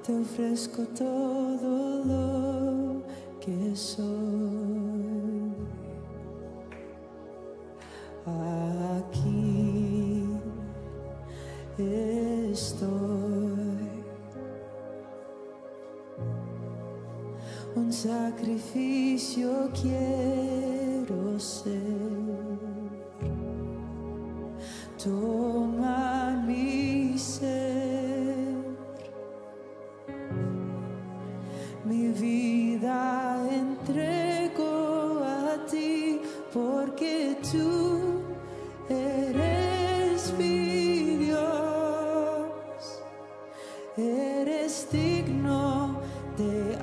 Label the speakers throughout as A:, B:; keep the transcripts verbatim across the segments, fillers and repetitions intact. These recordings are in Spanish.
A: te ofrezco todo lo que soy. Aquí estoy, un sacrificio quiero ser. Toma mi ser, mi vida entrego a ti, porque tú eres mi Dios, eres digno de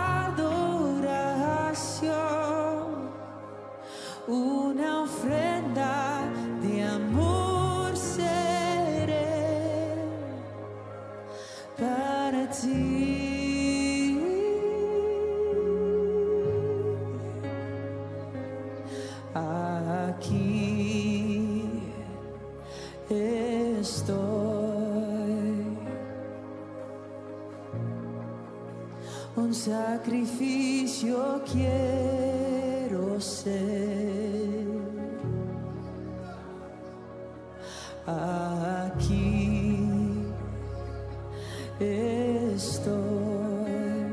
A: adoración, una ofrenda de amor seré para ti. Aquí estoy, un sacrificio quiero ser. Aquí estoy,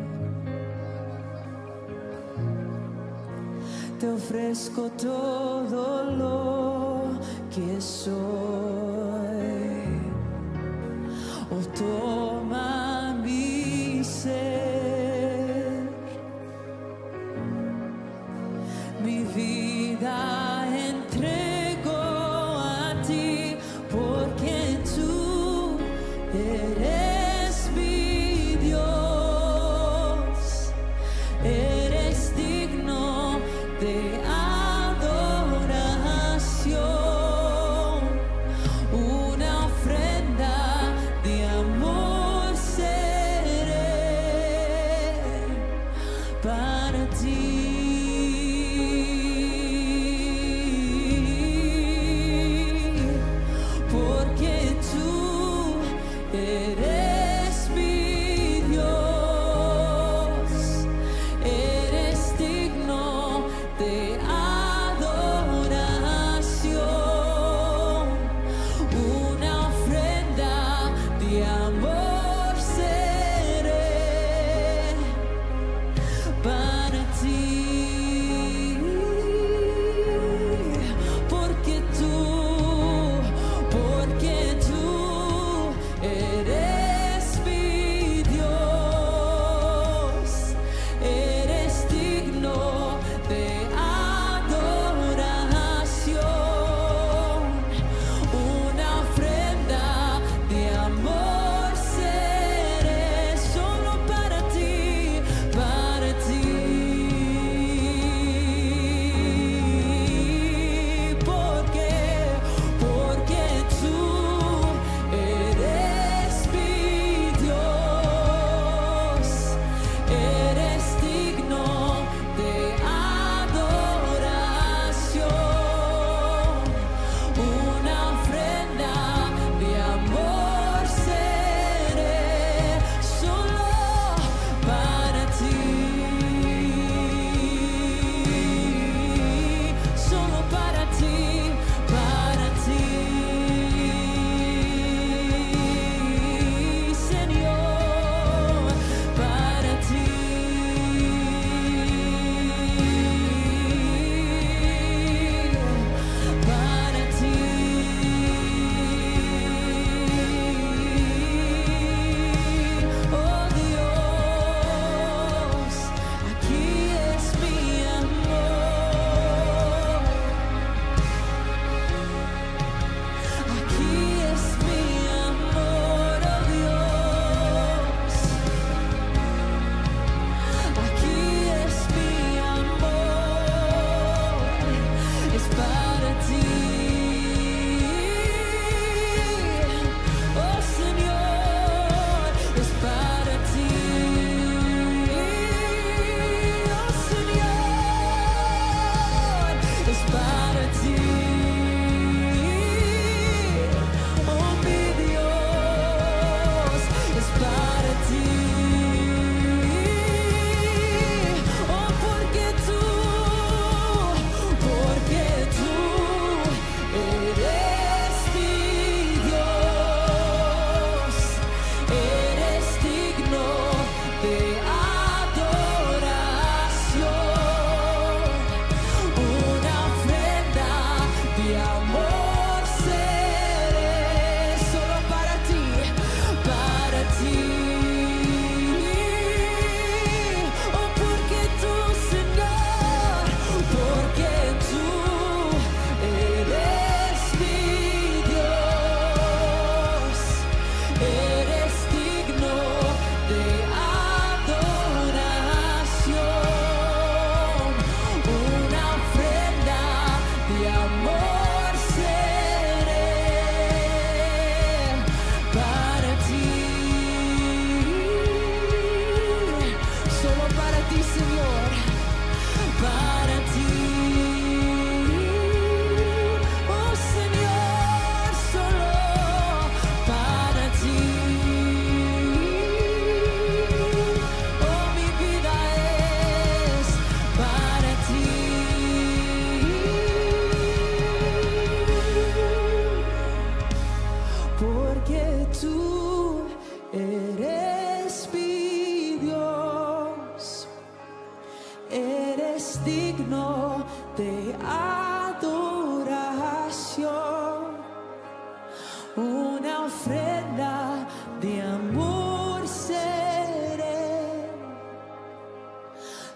A: te ofrezco todo lo que soy. Oh, toma mi ser, mi vida entrego a ti, porque tú eres mi Dios, eres digno de adoración, una ofrenda de amor seré para ti. Porque tú eres mi Dios, eres digno de adoración, una ofrenda de amor seré para ti.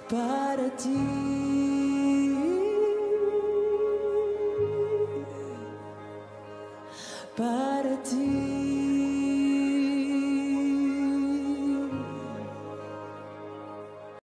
A: para ti, para ti.